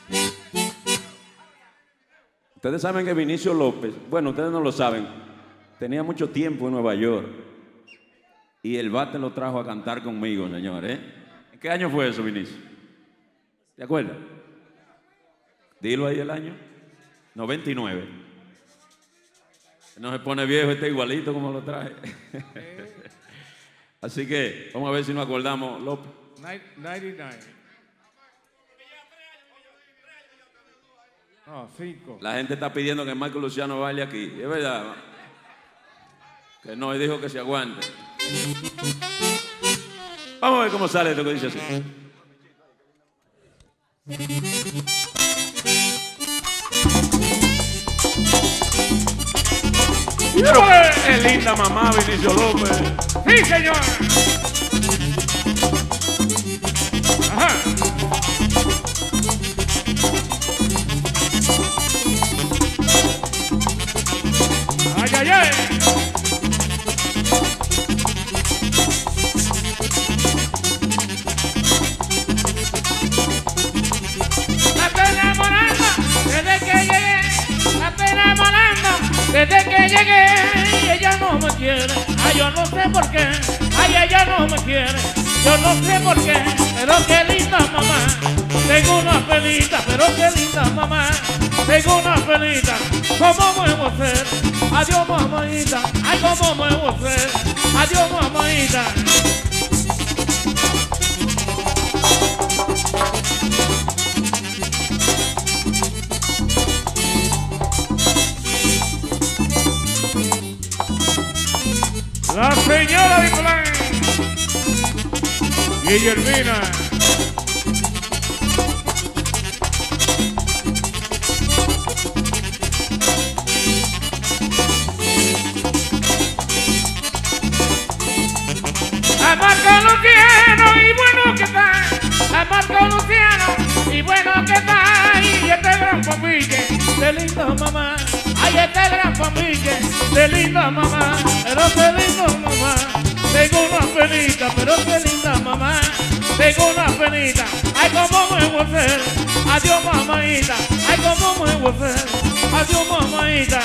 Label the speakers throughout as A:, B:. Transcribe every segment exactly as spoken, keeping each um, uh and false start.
A: Ustedes saben que Vinicio López, bueno, ustedes no lo saben, tenía mucho tiempo en Nueva York y el bate lo trajo a cantar conmigo, señor, ¿eh? ¿En qué año fue eso, Vinicio? ¿Te acuerdas? Dilo ahí el año. noventa y nueve. No se pone viejo, está igualito como lo traje. Así que vamos a ver si nos acordamos, López.
B: noventa y nueve. No, cinco.
A: La gente está pidiendo que Marco Luciano baile aquí. Es verdad. Que no, él dijo que se aguante. Vamos a ver cómo sale esto que dice así. ¡Qué linda mamá, Vinicio López!
B: ¡Sí, señor! ¡Ajá! ¡Ay, ay, ay!
C: La estoy enamorando desde que llegué. La estoy enamorando desde que llegué. Y ella no me quiere. Ay, yo no sé por qué. Ay, ella no me quiere. Yo no sé por qué. Pero qué linda mamá. Tengo una pelita, pero qué linda mamá. Tengo una pelita. ¿Cómo me voy a hacer? Adiós, mamadita. Ay, ¿cómo me voy a hacer? Adiós, mamadita.
B: La señora Bicolán. Guillermina.
C: A Marco Luciano y bueno que está. A Marco Luciano y bueno que está. Y este gran familia de linda mamá. Ay, este gran familia de linda mamá. Pero qué linda mamá. Tengo una penita, pero qué linda mamá. Tengo una penita. Ay, cómo me voy a hacer. Adiós, mamadita. Ay, cómo me voy a hacer. Adiós, mamadita.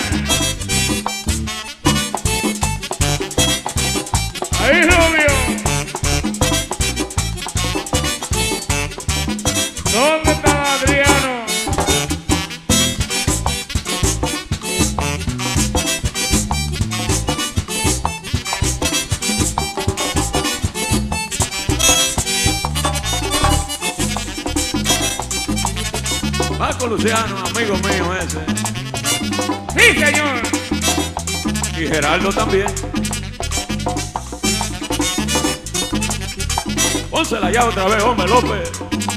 B: Ahí, Rubio. ¿Dónde está Adriano?
A: Marco Luciano, amigo mío ese.
B: Sí, señor.
A: Y Gerardo también. Pónsela ya otra vez, hombre, López.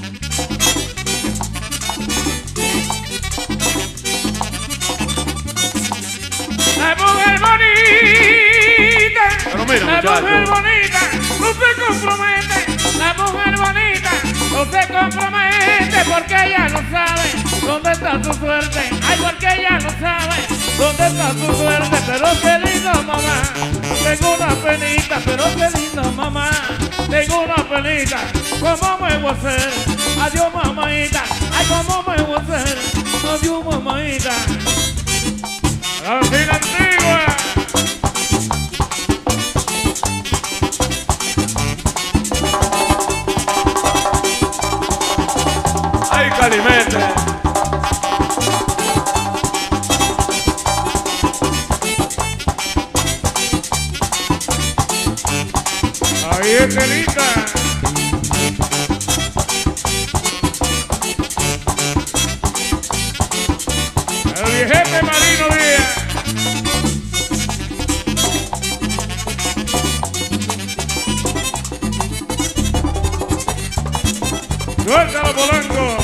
C: La mujer bonita.
A: Pero mira,
C: la
A: muchacho.
C: mujer bonita. No se compromete. La mujer bonita. No se compromete porque ella no sabe dónde está su suerte. Ay, porque ella no sabe dónde está su suerte. Pero qué linda mamá. Tengo una penita, pero qué linda mamá. Tengo una penita. ¿Cómo me voy a hacer? Adiós, mamadita. Ay, ¿cómo me voy a hacer? Adiós, mamadita.
B: La fila antigua.
A: ¡Ay, Calimete!
B: Ahí es Telita. El viejete Marino Díaz. Suéltalo, Polanco.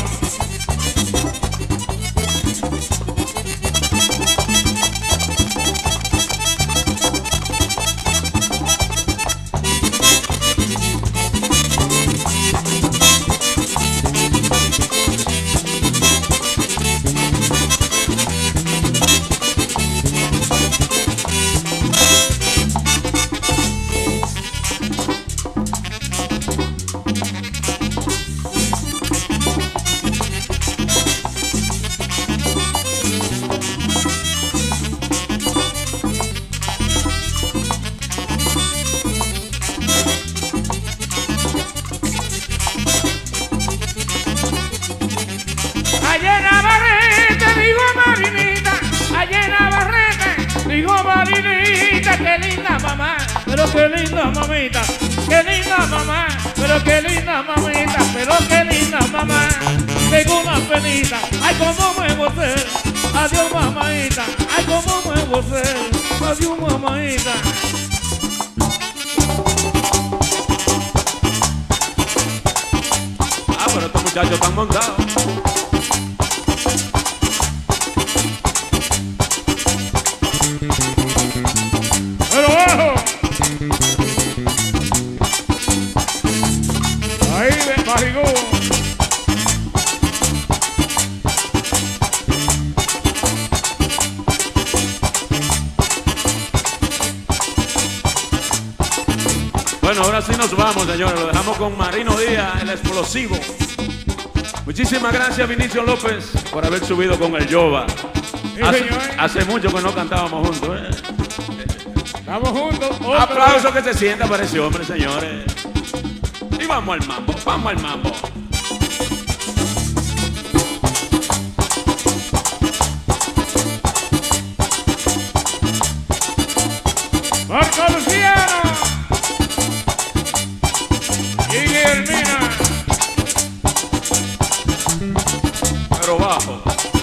C: Allá en Navarrete, digo Marinita, allá en Navarrete, digo Marinita, qué linda mamá, pero qué linda mamita, qué linda mamá, pero qué linda mamita, pero qué linda mamá. Tengo una penita, ay cómo me gocé, adiós mamadita, ay cómo me gocé, adiós mamadita.
A: Ah, pero estos muchachos están montados.
B: Pero bajo. Ahí de barrigón.
A: Bueno, ahora sí nos vamos, señores. Lo dejamos con Marino Díaz, el explosivo. Muchísimas gracias, Vinicio López, por haber subido con el Yoba.
B: Sí,
A: Hace,
B: señor.
A: hace mucho que no cantábamos juntos. ¿eh?
B: Estamos juntos. otra
A: Aplauso que se sienta para ese hombre, señores. Y vamos al mambo, vamos al mambo.
B: vez. Marco Luciano. Y Guillermina.
A: Pero bajo.